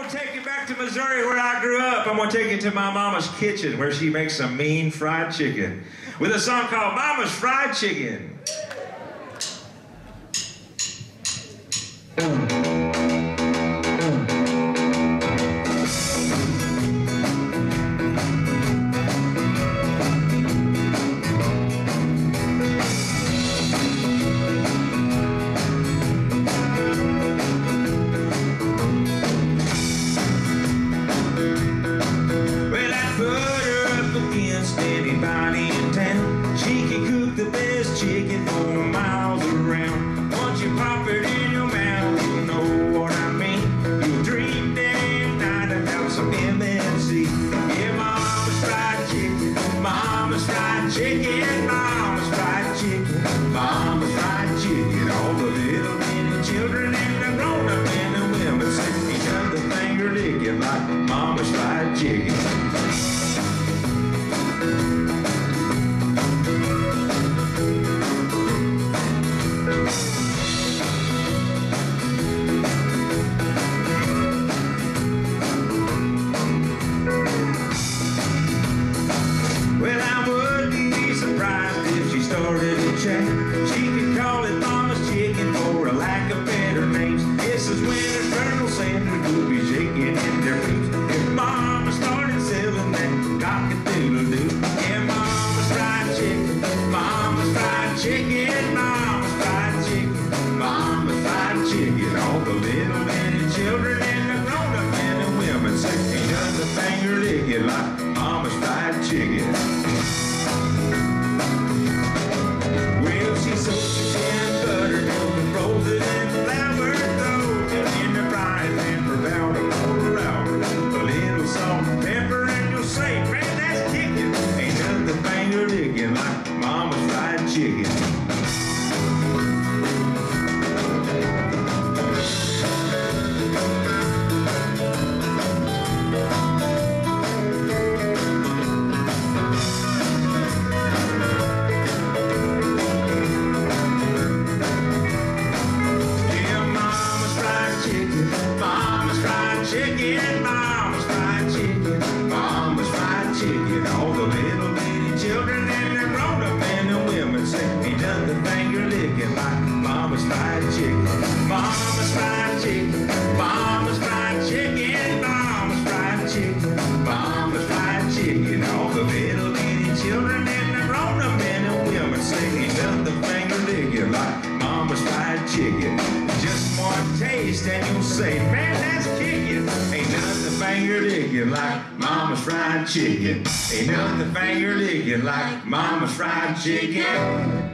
gonna take you back to Missouri where I grew up. I'm gonna take you to my mama's kitchen where she makes some mean fried chicken with a song called Mama's Fried Chicken. Anybody in town, she can cook the best chicken for miles around. Once you pop it in your mouth, you know what I mean. You'll dream day and night about some MSC. Yeah, mama's fried chicken, mama's fried chicken, mama's fried chicken, mama's fried chicken. All the little bitty children and the grown-up men and women sing each other finger licking like mama's fried chicken. Well, I wouldn't be surprised if she started a chat. She could call it Mama's Chicken for a lack of better names. This is when Colonel Sanders would be shaking in their boots if Mama started selling that cock-a-doodle-doo. Yeah, Mama's fried chicken, Mama's fried chicken, Mama's fried chicken, Mama's fried chicken. All the little bitty children and the grown-up men and women say ain't nothing finger licking like Mama's fried chicken. Well, she soaks it in buttermilk and rolls it in flour, throws it in the frying pan for about a quarter hour. A little salt and pepper and you'll say, man, that's kicking. Ain't nothing finger licking like Mama's fried chicken. Chicken, Mama's fried chicken, Mama's fried chicken. All the little bitty children and the grown-up men and women say ain't nothing finger licking like Mama's fried chicken. Mama's fried chicken, Mama's fried chicken, Mama's fried chicken, Mama's fried chicken. All the little bitty children and the grown-up men and women say ain't nothing finger licking like Mama's fried chicken. Just one taste and you'll say, man, that's kicking. Ain't nothing finger licking like Mama's fried chicken. Ain't nothing finger licking like Mama's fried chicken.